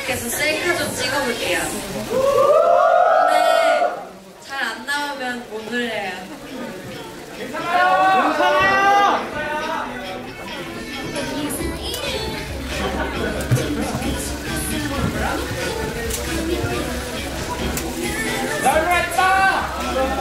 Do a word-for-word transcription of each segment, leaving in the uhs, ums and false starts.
멤버들께서 셀카 좀 찍어볼게요. 근데 잘 안 나오면 못 놀려요. 괜찮아요. 널 했다.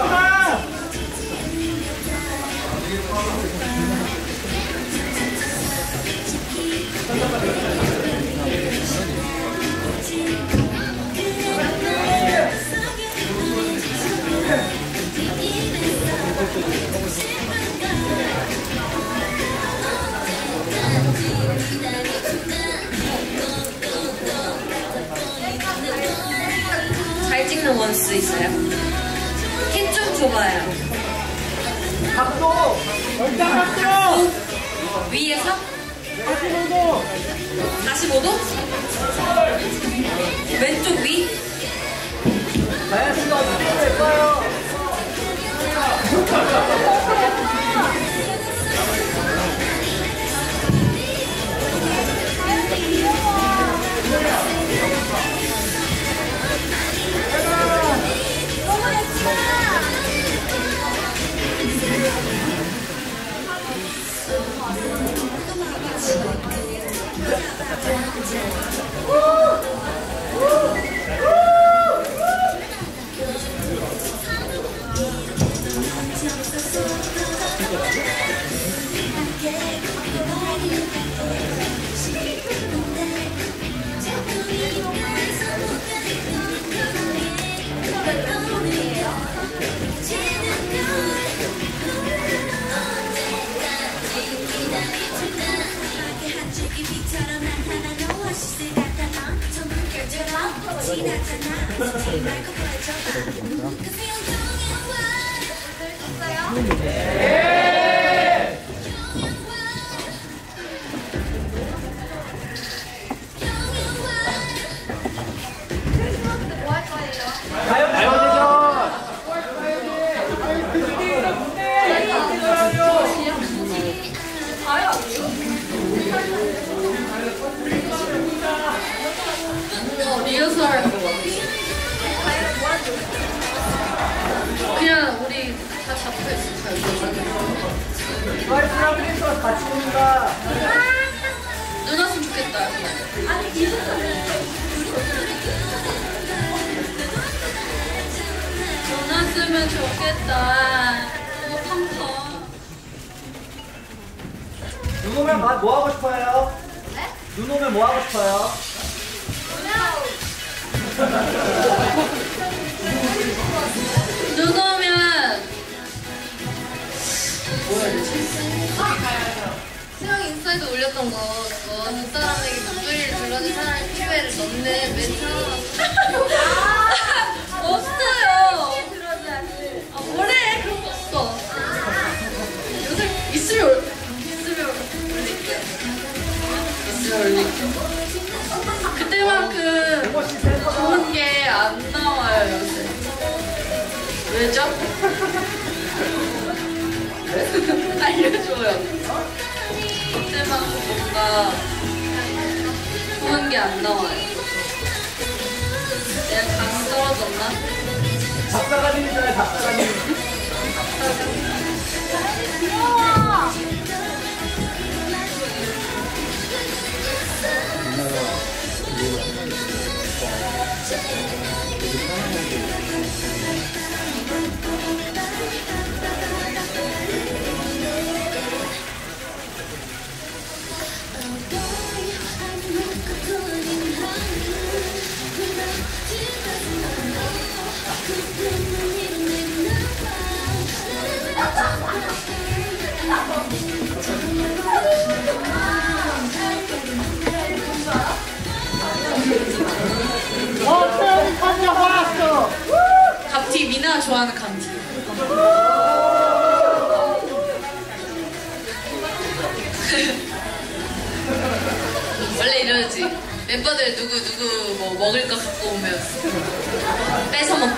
잘 찍는 원스 있어요? 힘 좀 줘봐요. 각도. 열장 각도. 위에서? 사십오 도. 사십오 도? 왼쪽 위? 다현 씨가 어떻게 될까요? 리허설 그냥 우리 다 잡혀있을까요? 와이프랑 같이 옵니다. 눈 왔으면 좋겠다. 눈 왔으면 좋겠다. 너무 팡팡. 눈 오면 뭐 하고 싶어요? 네? 눈 오면 뭐 하고 싶어요? 눈 오면 뭐야 되지? 수영 인스타에도 올렸던 거 그거 눈사람에게 목소리를 들려준 사람의 피부에를 넣는 멘트 없어요. 아 뭐래 그런 거 없어. 요새 있으면 올- 있으면 올릴게요. 있으면 올릴게요. 그때만큼 좋은 게 안 나와요 요새. 왜죠? 알려줘요. 그때만큼 뭔가 좋은 게 안 나와요. 내가 감이 떨어졌나? 작사가님이잖아요, 작사가님. 감튀 미나 좋아하는 감튀. 원래 이러지. 멤버들 누구 누구 뭐 먹을 거 갖고 오면 뺏어 먹기.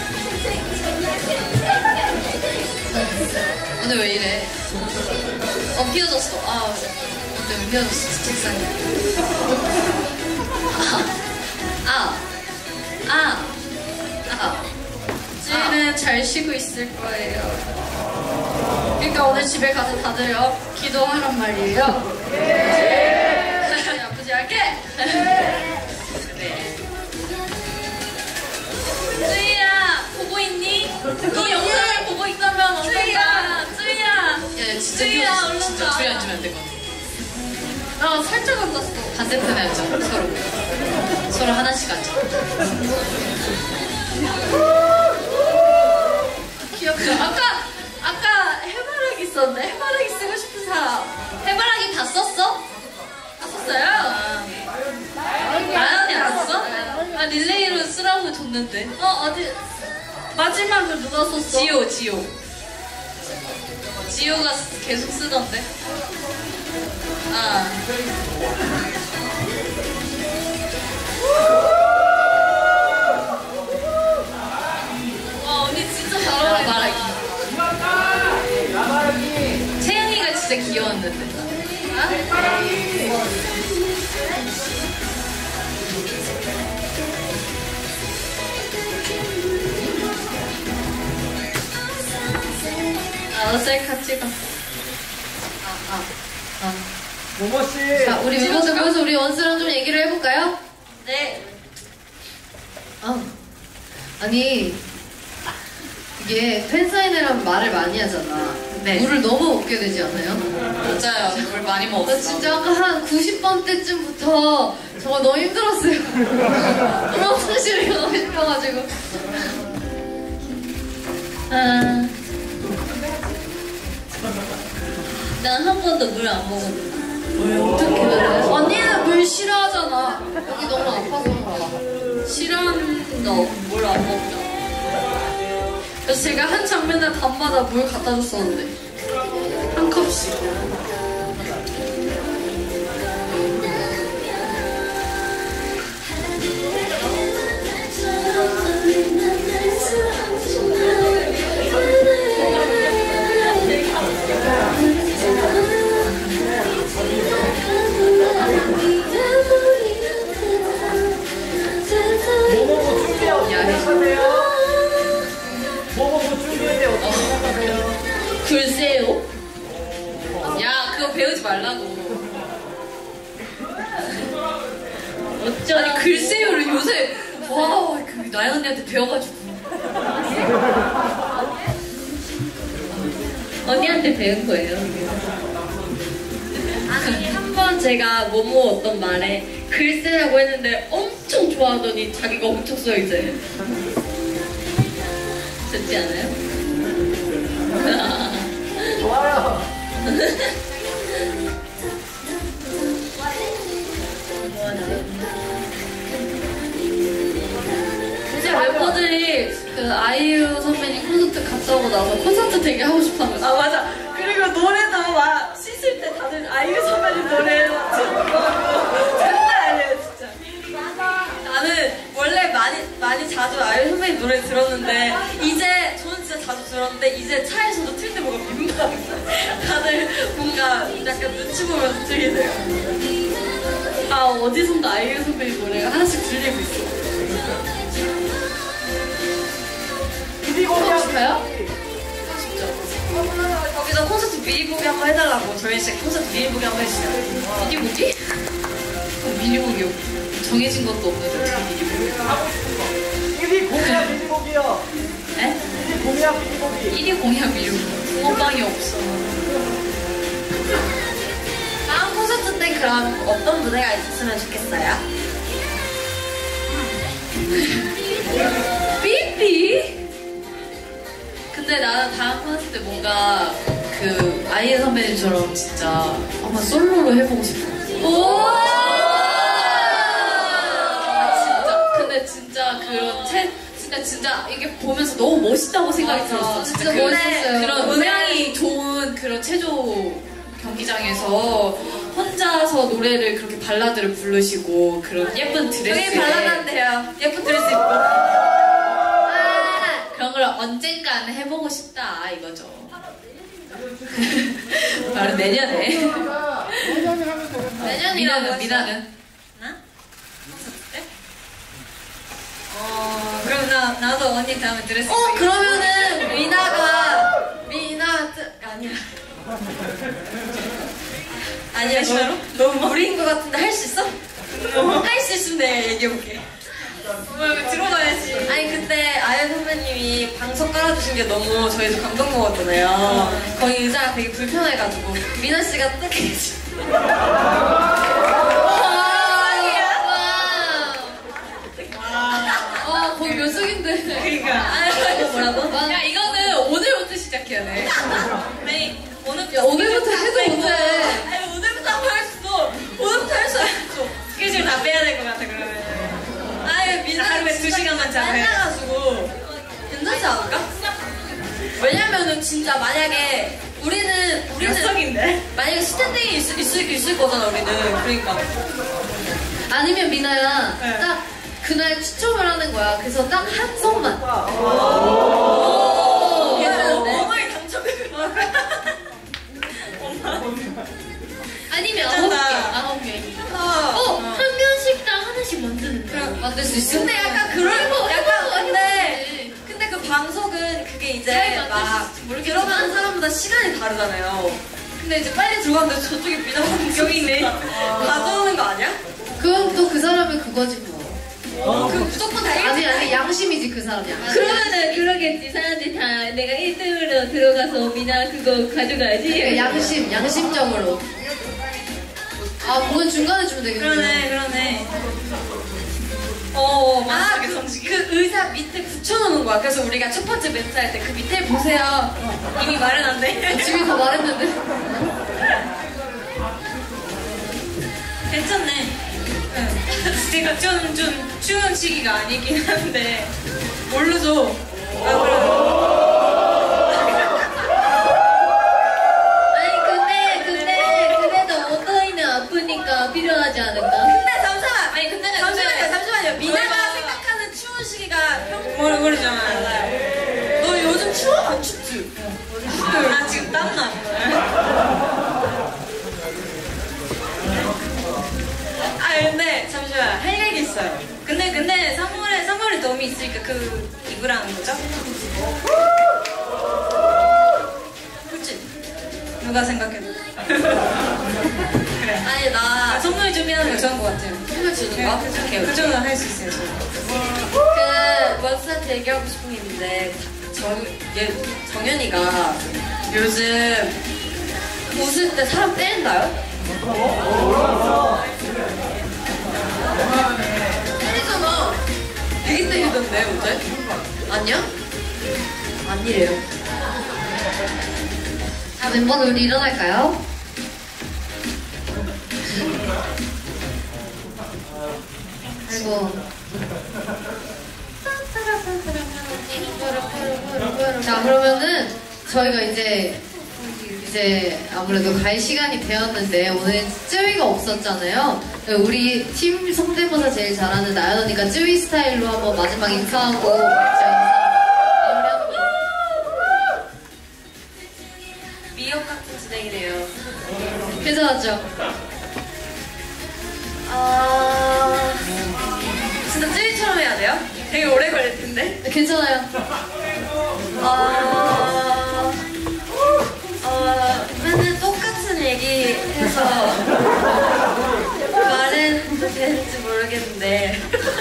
오늘 왜 이래? 어, 휘어졌어. 아, 근데 왜 휘어졌어? 책상에. 아, 아, 아. 찌는 잘 쉬고 있을 거예요. 그러니까 오늘 집에 가서 다들요, 기도하란 말이에요. 네. 아프지 않게. 네. 쯔이야, 보고 있니? 이 영상을 보고 있다면 어떨까? 쯔이야, 야, 진짜 쯔이야, 얼른 진짜 둘이 앉으면 안 될 것 같아. 아, 살짝 앉았어. 반대편에 앉아, 서로. 서로 하나씩 앉아. 귀엽죠? 아까, 아까 해바라기 있었네. 해바라기 쓰고 싶은 사람. 해바라기 다 썼어? 다 썼어요? 나연이 안 써? 아, 릴레이로 쓰라고 줬는데. 어, 어디? 마지막에 누가 썼어? 지호, 지호. 지호가 계속 쓰던데. 아. 와, 언니 진짜 잘 어울린다. 야바라기. 야바라기. 채영이가 진짜 귀여웠는데. 아? 아, 셀카 찍어. 아, 아, 아. 모모씨. 자, 우리 멤버들 모여서 우리 원수랑 좀 얘기를 해볼까요? 네. 아, 아니, 이게 팬사인회라면 말을 많이 하잖아. 네. 물을 너무 먹게 되지 않아요? 맞아요. 물 많이 나 먹었어. 진짜 아까 한 구십 번 때쯤부터 정말 너무 힘들었어요. 너무 사실을 가고 싶어가지고. 아, 난 한 번도 물 안 먹었는데. 왜 어떻게 그래? 언니는 물 싫어하잖아. 여기 너무 아파서 그런가 봐. 싫어하는 너 물 안 먹잖아. 그래서 제가 한 장면에 밤마다 물 갖다 줬었는데 한 컵씩. 모모 보충기 어떻게 생각하세요? 모모 보충기에 대해 어떻게 생각하세요? 글쎄요. 야, 그거 배우지 말라고. 어쩌 아니, 글쎄요를 요새, 와, 그, 나연 언니한테 배워가지고. 언니한테 배운 거예요. 아니, 한 번 제가 뭐뭐 어떤 말에 글쎄라고 했는데 엄청 좋아하더니 자기가 엄청 써, 이제. 좋지 않아요? 좋아요. 이제 멤버들이 그 아이유 선배님 콘서트 갔다 오고 나서 콘서트 되게 하고 싶어 하는 거야. 아 맞아. 그리고 노래도 막 씻을 때 다들 아이유 선배님 노래 듣고 장난 아니에요 진짜. 나는 원래 많이 많이 자주 아이유 선배님 노래 들었는데 이제 저는 진짜 자주 들었는데 이제 차에서도 틀 때 뭔가 민망. 다들 뭔가 약간 눈치 보면서 틀게 돼요. 아, 어디선가 아이유 선배님 노래가 하나씩 들리고 있어. 이디 하고 공약. 싶어요? 거기서 콘서트 미리 보기 한번 해달라고 저희 씨 콘서트 미리 보기 한번 해주세요. 미니보기? 어, 미니보기 정해진 것도 없는데 어떻게 미니보기? 하고 싶은 거. 이디 공약 이디 보기요. 에? 이디 공약 이디 보기. 일 위 공약 미루고 붕어빵이 없어. 다음 콘서트 때 그럼 어떤 무대가 있었으면 좋겠어요? 삐삐? 근데 나는 다음 콘서트 때 뭔가 그 아이유 선배님처럼 진짜 한번 솔로로 해보고 싶어. 오! 아, 진짜. 근데 진짜 그런 채, 진짜 진짜 이게 보면서 너무 멋있다고 생각이 맞아. 들었어. 진짜 진짜 그런, 멋있었어요. 그런 음향이 좋은 그런 체조 경기장에서 혼자서 노래를 그렇게 발라드를 부르시고 그런 예쁜 드레스에 저희 발라드인데요. 예쁜 드레스 입고 그런 걸 언젠간 해보고 싶다 이거죠. 바로 내년에. 내년이라고 미나는, 했어. 미나는? 나? 콘서트 때? 어, 그럼 나, 나도 언니 다음에 드레스. 어, 그러면은 미나가, 미나, 뜨, 아니야. 아니야, 진짜로? 너무 무리인 것 같은데 할 수 있어? 할 수 있으면 내가 얘기해볼게. 뭐, 들어가야지. 아니 그때 아연 선배님이 방석 깔아주신 게 너무 저희도 감동 먹었잖아요. 거기 의자가 되게 불편해가지고 미나 씨가 뜨개지. 와, 거기 몇 석인데? 그러니까. 아니 뭐라고? 야, 이거는 오늘부터 시작해야 돼. 아니, 오늘부터. 야, 오늘부터 해도 못해. 아니, 오늘부터 한번 할 수도. 오늘부터 할 수 없어. 스케줄 다 빼야 될 것 같아, 그러면. 아니 미나 하루에 두 시간만 자고 해. 끝나가지고 괜찮지 않을까? 왜냐면은 진짜 만약에 우리는 몇 우리는 석인데? 만약에 스탠딩이 있을, 있을, 있을 거잖아 우리는. 그러니까 아니면 미나야 네. 딱 그날 추첨을 하는 거야. 그래서 딱 한 손만. 오, 괜찮은데? 어머니 당첨돼. 아니면 아홉 개. 괜찮다. 아홉 개. 어, 어, 한 명씩당 하나씩 만드는 거야. 만들 수 있어. 근데 약간 그런 거, 약간 근데, 근데 그 방석은 그게 이제 잘 막 만들지 모르겠지만. 들어가는 사람마다 시간이 다르잖아요. 근데 이제 빨리 들어갔는데 저쪽에 미나가 여기 있네. 가져오는 거 아니야? 그건 또 그 사람의 그거지 뭐. 어, 그 무조건 다 아니 일 등. 아니 양심이지 그 사람 양심. 그러면은 그러겠지. 사람들이 다 내가 일 등으로 들어가서 미나 그거 가져가야지. 그러니까 양심 양심적으로. 아 그건 중간에 주면 되겠네. 그러네, 그러네. 어, 아, 만삭의 그, 성식. 그 의자 밑에 붙여놓는 거야. 그래서 우리가 첫 번째 멘트 할 때 그 밑에 보세요. 이미 말은 안 돼. 지금 다 말했는데. 괜찮네. 응. 제가 좀, 좀 추운 시기가 아니긴 한데, 모르죠. 아, 그래. 아니 근데 근데 그래도 오토이는 아프니까 필요하지 않을까? 근데 잠시만! 아니, 근데, 잠시만요, 잠시만요. 미나가 저희가- 생각하는 추운 시기가 평 모르, 모르잖아. 너 요즘 추워? 안 춥지? 나 지금 땀나. 아 근데 잠시만 할 얘기 있어요. 근데, 근데, 삼월에, 삼월에 너무 있으니까 그, 입으라는 거죠? 그치? 누가 생각해도. 그래. 아니 나 아, 선물 준비하는 거 좋은 것 같아요. 선물 주는 거? 오케이 그 오케이. 정도 할 수 있어요, 저는. 그 원스한테 얘기하고 싶은 게 있는데 정, 얘, 정연이가 요즘 웃을 때 사람 때린다요? 때리잖아. 되게 때리던데 어제? 아니야? 아니래요. 자 멤버들 우리 일어날까요? 아이고. 자 그러면은 저희가 이제 이제 아무래도 갈 시간이 되었는데 오늘 쯔위가 없었잖아요. 우리 팀 성대모사 제일 잘하는 나연 언니가 쯔위 스타일로 한번 마지막 인사하고 마무리하는 거예요. 미역 같은 진행이네요. 괜찮았죠? 아 진짜 쯔위처럼 해야 돼요? 되게 오래 걸릴 텐데. 괜찮아요. 어, 어, 맨날 똑같은 얘기해서 말해도 되는지 모르겠는데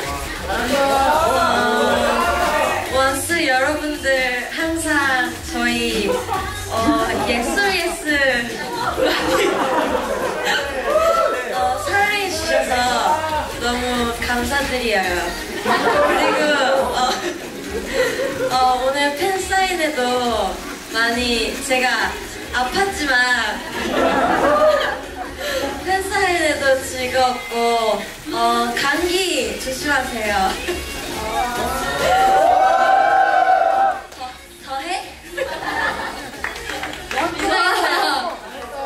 어, 원스 여러분들 항상 저희 어, 예스 예스 어, 사랑해주셔서 너무 감사드려요. 그리고 어, 어, 오늘 팬사인회도 많이 제가 아팠지만 팬사인회도 즐거웠고 어, 감기 조심하세요. 더, 더 해? 와,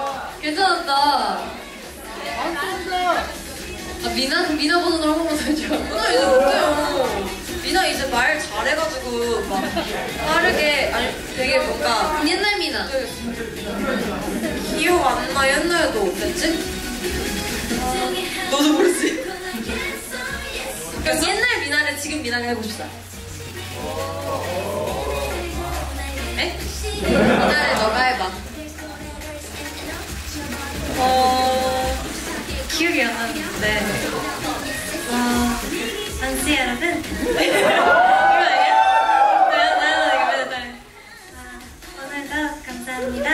괜찮았다. 아, 미나, 미나 버전으로 한 번만 더 해줘. 미나 이제 못해요. 미나 이제 말 잘해가지고 막 빠르게 아니 되게 뭔가 옛날 미나 미나. 기억 안 나. 옛날에도 어땠지? 너도 모르지? 그럼 옛날 미나를 지금 미나가 해봅시다. 에? 미나를 너가 해봐. 어... 기억이 안 나는데. 와... 안씨 여러분. 이거 아니야? 나연, 나연, 이거 맨날 따라. 아, 오늘도 감사합니다.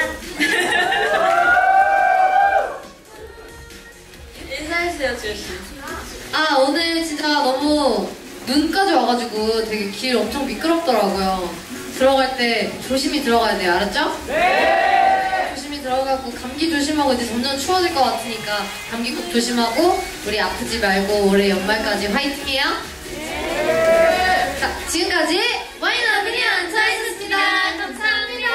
인사해주세요, 지효씨. 아, 오늘 진짜 너무 눈까지 와가지고 되게 길 엄청 미끄럽더라고요. 들어갈 때 조심히 들어가야 돼요. 알았죠? 네! 조심히 들어가고 감기 조심하고 이제 점점 추워질 것 같으니까 감기 꼭 조심하고 우리 아프지 말고 올해 연말까지 화이팅해요. 네! 자, 지금까지 와인 어피니언 저희였습니다. 감사합니다.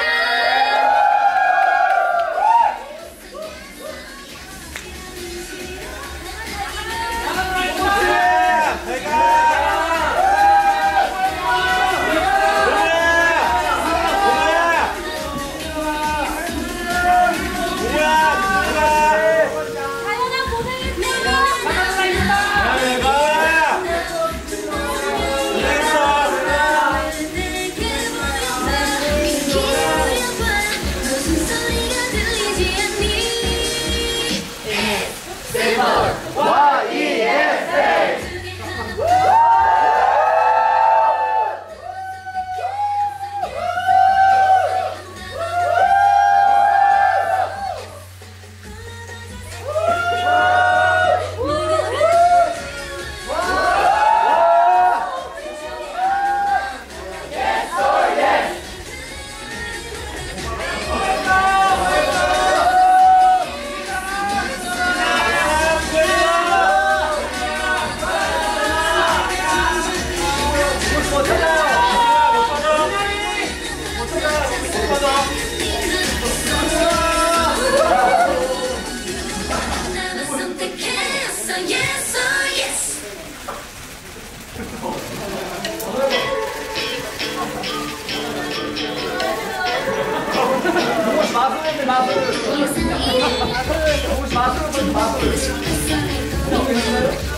마술인데 마술. 마술. 마술. 마술.